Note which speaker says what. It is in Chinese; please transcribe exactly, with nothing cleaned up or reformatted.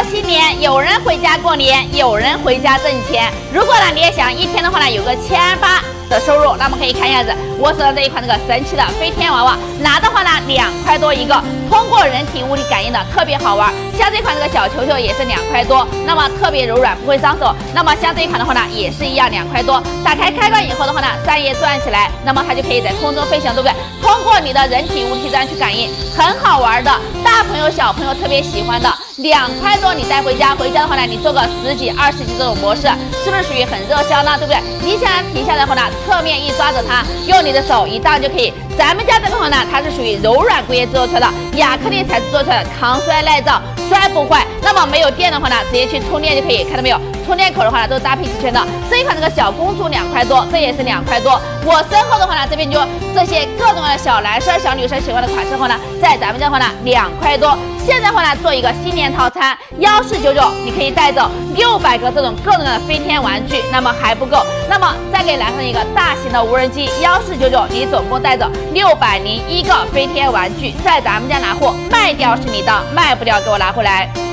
Speaker 1: 新年，有人回家过年，有人回家挣钱。如果呢你也想一天的话呢有个千八的收入，那么可以看一下子我手上这一款这个神奇的飞天娃娃，拿的话呢两块多一个，通过人体物理感应的特别好玩。像这款这个小球球也是两块多，那么特别柔软不会伤手。那么像这一款的话呢也是一样两块多，打开开关以后的话呢，扇叶转起来，那么它就可以在空中飞翔，对不对？通过你的人体物体这样去感应，很好玩的，大朋友小朋友特别喜欢的。两块多你带回家，回家的话呢，你做个十几、二十几这种模式，是不是属于很热销呢？对不对？你想要停下来的话呢，侧面一抓着它，用你的手一荡就可以。咱们家这个话呢，它是属于柔软工业制作出来的，亚克力材质做出来的，抗摔耐造，摔不坏。那么没有电的话呢，直接去充电就可以，看到没有？充电口的话呢，都是搭配齐全的。这一款这个小公主两块多，这也是两块多。我身后的话呢，这边就这些各种的小男生、小女生喜欢的款式的话呢，在咱们家的话呢，两块多。现在的话呢，做一个新年套餐，幺四九九，你可以带走六百个这种各种的飞天玩具，那么还不够，那么再给来上一个大型的无人机，幺四九九，你总共带走六百零一个飞天玩具，在咱们家拿货，卖掉是你的，卖不掉给我拿回来。